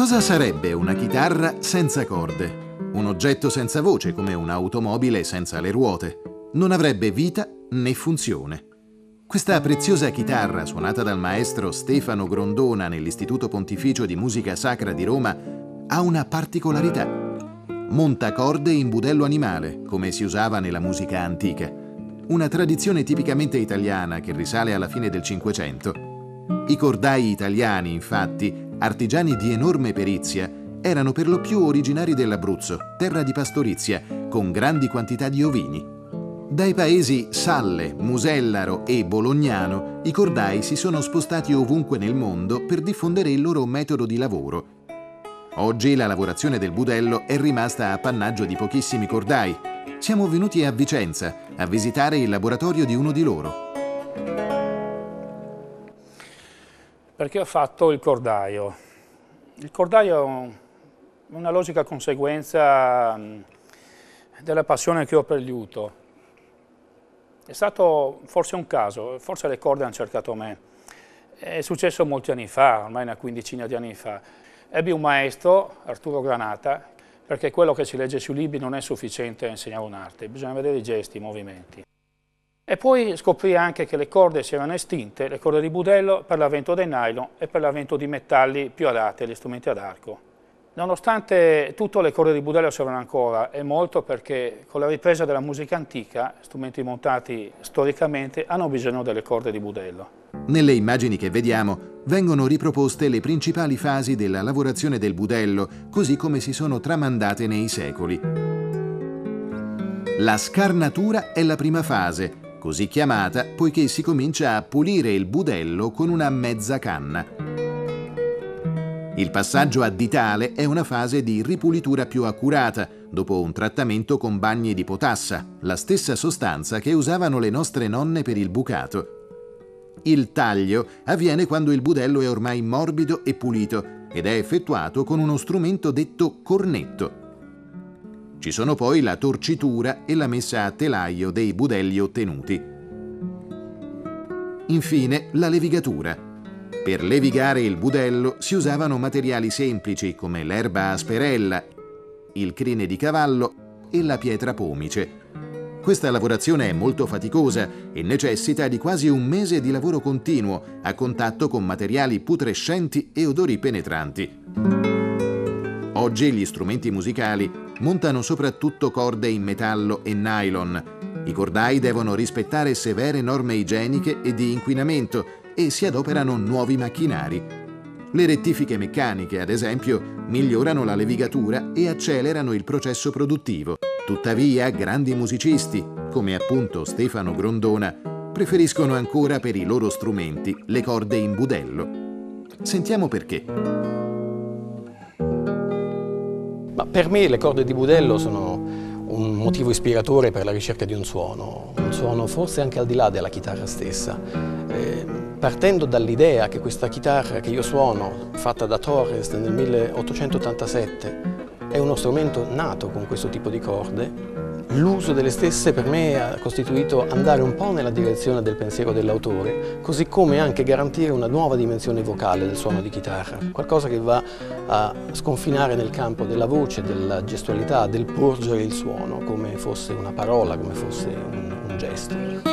Cosa sarebbe una chitarra senza corde? Un oggetto senza voce, come un'automobile senza le ruote. Non avrebbe vita né funzione. Questa preziosa chitarra, suonata dal maestro Stefano Grondona nell'Istituto Pontificio di Musica Sacra di Roma, ha una particolarità. Monta corde in budello animale, come si usava nella musica antica. Una tradizione tipicamente italiana che risale alla fine del Cinquecento. I cordai italiani, infatti, artigiani di enorme perizia, erano per lo più originari dell'Abruzzo, terra di pastorizia, con grandi quantità di ovini. Dai paesi Salle, Musellaro e Bolognano, i cordai si sono spostati ovunque nel mondo per diffondere il loro metodo di lavoro. Oggi la lavorazione del budello è rimasta appannaggio di pochissimi cordai. Siamo venuti a Vicenza a visitare il laboratorio di uno di loro. Perché ho fatto il cordaio? Il cordaio è una logica conseguenza della passione che ho per il liuto. È stato forse un caso, forse le corde hanno cercato me. È successo molti anni fa, ormai una quindicina di anni fa. Ebbi un maestro, Arturo Granata, perché quello che si legge sui libri non è sufficiente a insegnare un'arte, bisogna vedere i gesti, i movimenti. E poi scoprì anche che le corde si erano estinte, le corde di budello, per l'avvento del nylon e per l'avvento di metalli più adatti agli strumenti ad arco. Nonostante tutto, le corde di budello servono ancora, e molto perché con la ripresa della musica antica, strumenti montati storicamente hanno bisogno delle corde di budello. Nelle immagini che vediamo vengono riproposte le principali fasi della lavorazione del budello, così come si sono tramandate nei secoli. La scarnatura è la prima fase, così chiamata poiché si comincia a pulire il budello con una mezza canna. Il passaggio a ditale è una fase di ripulitura più accurata, dopo un trattamento con bagni di potassa, la stessa sostanza che usavano le nostre nonne per il bucato. Il taglio avviene quando il budello è ormai morbido e pulito ed è effettuato con uno strumento detto cornetto. Ci sono poi la torcitura e la messa a telaio dei budelli ottenuti. Infine, la levigatura. Per levigare il budello si usavano materiali semplici come l'erba asperella, il crine di cavallo e la pietra pomice. Questa lavorazione è molto faticosa e necessita di quasi un mese di lavoro continuo a contatto con materiali putrescenti e odori penetranti. Oggi gli strumenti musicali montano soprattutto corde in metallo e nylon. I cordai devono rispettare severe norme igieniche e di inquinamento e si adoperano nuovi macchinari. Le rettifiche meccaniche, ad esempio, migliorano la levigatura e accelerano il processo produttivo. Tuttavia, grandi musicisti, come appunto Stefano Grondona, preferiscono ancora per i loro strumenti le corde in budello. Sentiamo perché. Ma per me le corde di budello sono un motivo ispiratore per la ricerca di un suono forse anche al di là della chitarra stessa. Partendo dall'idea che questa chitarra che io suono, fatta da Torres nel 1887, è uno strumento nato con questo tipo di corde, l'uso delle stesse per me ha costituito andare un po' nella direzione del pensiero dell'autore, così come anche garantire una nuova dimensione vocale del suono di chitarra, qualcosa che va a sconfinare nel campo della voce, della gestualità, del porgere il suono, come fosse una parola, come fosse un gesto.